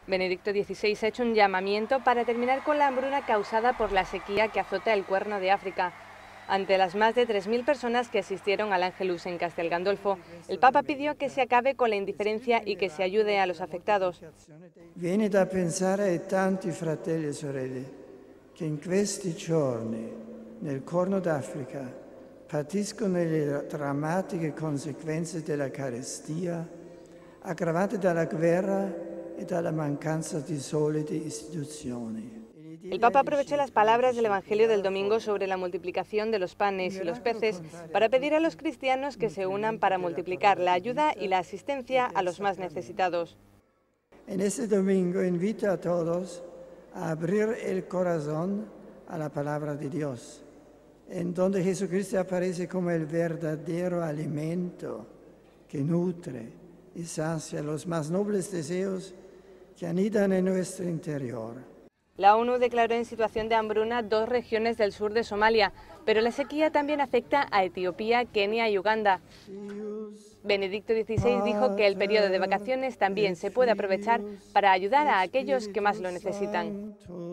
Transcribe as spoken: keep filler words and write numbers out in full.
Benedicto dieciséis ha hecho un llamamiento para terminar con la hambruna causada por la sequía que azota el Cuerno de África. Ante las más de tres mil personas que asistieron al Ángelus en Castel Gandolfo, el Papa pidió que se acabe con la indiferencia y que se ayude a los afectados. Viene da pensare ai tanti fratelli e sorelle che in questi giorni nel Corno d'Africa patiscono le drammatiche conseguenze della carestia aggravate dalla guerra e dalla mancanza di solide istituzioni. El Papa aprovechó las palabras del Evangelio del domingo sobre la multiplicación de los panes y los peces para pedir a los cristianos que se unan para multiplicar la ayuda y la asistencia a los más necesitados. En este domingo invito a todos a abrir el corazón a la palabra de Dios, en donde Jesucristo aparece como el verdadero alimento que nutre y sacia los más nobles deseos que anidan en nuestro interior. La ONU declaró en situación de hambruna dos regiones del sur de Somalia, pero la sequía también afecta a Etiopía, Kenia y Uganda. Benedicto dieciséis dijo que el periodo de vacaciones también se puede aprovechar para ayudar a aquellos que más lo necesitan.